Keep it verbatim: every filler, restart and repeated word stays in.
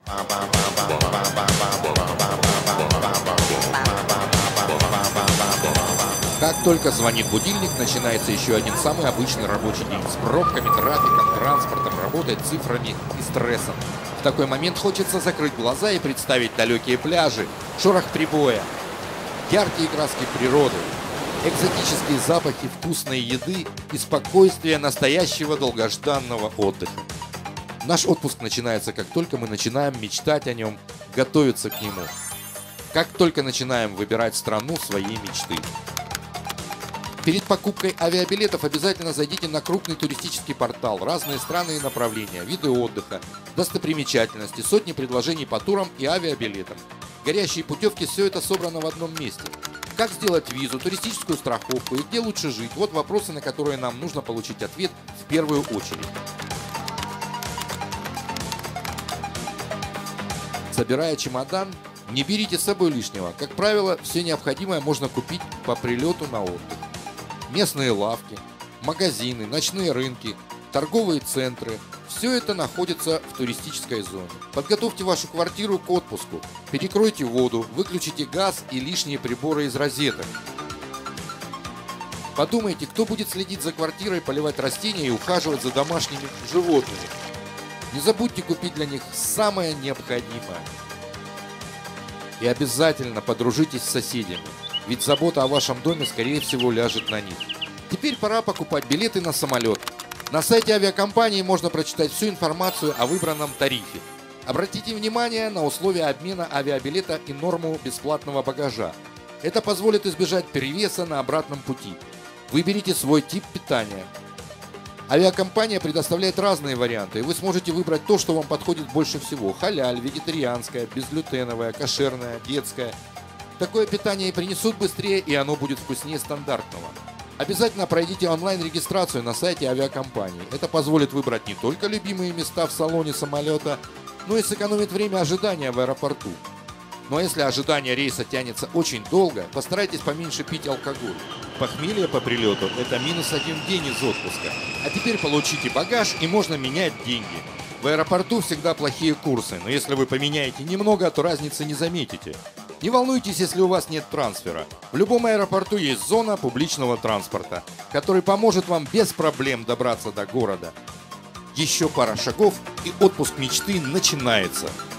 Как только звонит будильник, начинается еще один самый обычный рабочий день с пробками, трафиком, транспортом, работой, цифрами и стрессом. В такой момент хочется закрыть глаза и представить далекие пляжи, шорох прибоя, яркие краски природы, экзотические запахи вкусной еды и спокойствие настоящего долгожданного отдыха. Наш отпуск начинается, как только мы начинаем мечтать о нем, готовиться к нему. Как только начинаем выбирать страну своей мечты. Перед покупкой авиабилетов обязательно зайдите на крупный туристический портал, разные страны и направления, виды отдыха, достопримечательности, сотни предложений по турам и авиабилетам. Горящие путевки, все это собрано в одном месте. Как сделать визу, туристическую страховку и где лучше жить – вот вопросы, на которые нам нужно получить ответ в первую очередь. Собирая чемодан, не берите с собой лишнего. Как правило, все необходимое можно купить по прилету на отдых. Местные лавки, магазины, ночные рынки, торговые центры – все это находится в туристической зоне. Подготовьте вашу квартиру к отпуску, перекройте воду, выключите газ и лишние приборы из розеток. Подумайте, кто будет следить за квартирой, поливать растения и ухаживать за домашними животными. Не забудьте купить для них самое необходимое. И обязательно подружитесь с соседями, ведь забота о вашем доме, скорее всего, ляжет на них. Теперь пора покупать билеты на самолет. На сайте авиакомпании можно прочитать всю информацию о выбранном тарифе. Обратите внимание на условия обмена авиабилета и норму бесплатного багажа. Это позволит избежать перевеса на обратном пути. Выберите свой тип питания. Авиакомпания предоставляет разные варианты, и вы сможете выбрать то, что вам подходит больше всего. Халяль, вегетарианское, безглютеновое, кошерное, детское. Такое питание принесут быстрее, и оно будет вкуснее стандартного. Обязательно пройдите онлайн-регистрацию на сайте авиакомпании. Это позволит выбрать не только любимые места в салоне самолета, но и сэкономит время ожидания в аэропорту. Ну а если ожидание рейса тянется очень долго, постарайтесь поменьше пить алкоголь. Похмелье по прилету – это минус один день из отпуска. А теперь получите багаж и можно менять деньги. В аэропорту всегда плохие курсы, но если вы поменяете немного, то разницы не заметите. Не волнуйтесь, если у вас нет трансфера. В любом аэропорту есть зона публичного транспорта, который поможет вам без проблем добраться до города. Еще пара шагов, и отпуск мечты начинается.